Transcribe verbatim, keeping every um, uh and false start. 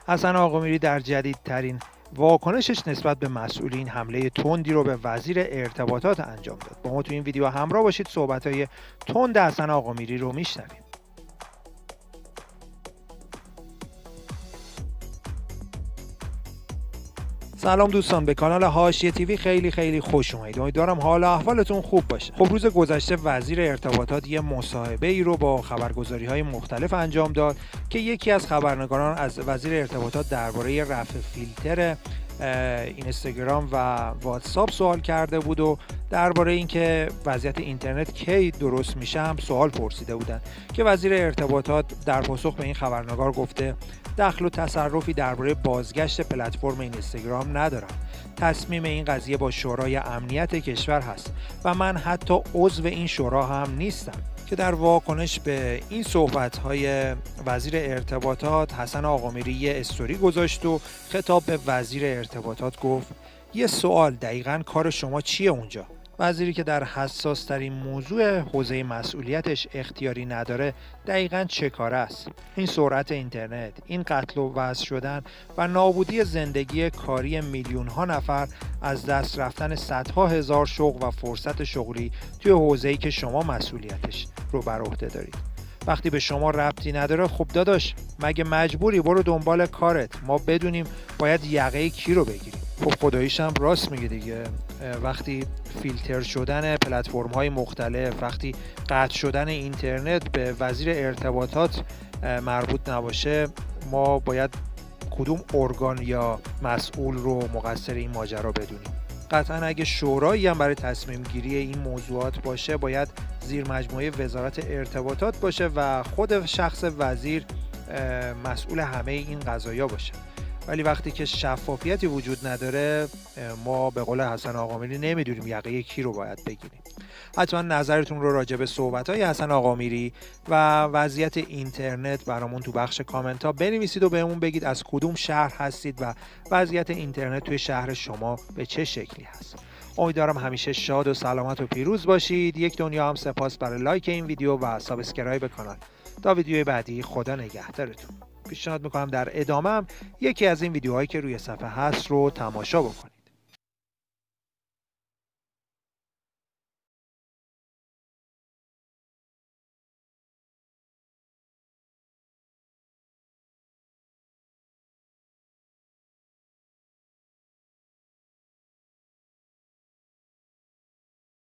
حسن آقامیری در جدیدترین واکنشش نسبت به مسئولین حمله تندی رو به وزیر ارتباطات انجام داد. با ما تو این ویدیو همراه باشید، صحبت‌های تند حسن آقامیری رو میشنویم. سلام دوستان، به کانال حاشیه تیوی خیلی خیلی خوش اومدید. امیدوارم حال و احوالتون خوب باشه. خب روز گذشته وزیر ارتباطات یه مصاحبه ای رو با خبرگزاری‌های مختلف انجام داد که یکی از خبرنگاران از وزیر ارتباطات درباره رفع فیلتر اینستاگرام و واتساپ سوال کرده بود و درباره اینکه وضعیت اینترنت کی درست میشه هم سوال پرسیده بودند که وزیر ارتباطات در پاسخ به این خبرنگار گفته دخل و تصرفی درباره بازگشت پلتفرم اینستاگرام ندارم. تصمیم این قضیه با شورای امنیت کشور هست و من حتی عضو این شورا هم نیستم. که در واکنش به این صحبت‌های وزیر ارتباطات حسن آقامیری یه استوری گذاشت و خطاب به وزیر ارتباطات گفت یه سوال، دقیقاً کار شما چیه اونجا؟ وزیری که در حساس ترین موضوع حوزه مسئولیتش اختیاری نداره دقیقاً چه کاره است؟ این سرعت اینترنت، این قتل و وصل شدن و نابودی زندگی کاری میلیون ها نفر، از دست رفتن صدها هزار شغل و فرصت شغلی توی حوزه‌ای که شما مسئولیتش رو بر عهده دارید. وقتی به شما ربطی نداره، خب داداش مگه مجبوری برو دنبال کارت، ما بدونیم باید یقه کی رو بگیریم. خب خداییش هم راست میگه دیگه. وقتی فیلتر شدن پلتفرم های مختلف، وقتی قطع شدن اینترنت به وزیر ارتباطات مربوط نباشه، ما باید کدوم ارگان یا مسئول رو مقصر این ماجرا بدونیم؟ قطعا اگه شورایی هم برای تصمیم گیری این موضوعات باشه، باید زیر مجموعه وزارت ارتباطات باشه و خود شخص وزیر مسئول همه این قضایا باشه. ولی وقتی که شفافیتی وجود نداره، ما به قول حسن آقامیری نمیدونیم یقه کی رو باید بگیریم. حتما نظرتون رو راجع به صحبت‌های حسن آقامیری و وضعیت اینترنت برامون تو بخش کامنت ها بنویسید و بهمون بگید از کدوم شهر هستید و وضعیت اینترنت توی شهر شما به چه شکلی هست. امیدوارم همیشه شاد و سلامت و پیروز باشید. یک دنیا هم سپاس برای لایک این ویدیو و سابسکرایب کانال. تا ویدیوی بعدی، خدا نگهدارتون. پیشنهاد میکنم در ادامه هم یکی از این ویدیوهایی که روی صفحه هست رو تماشا بکنید.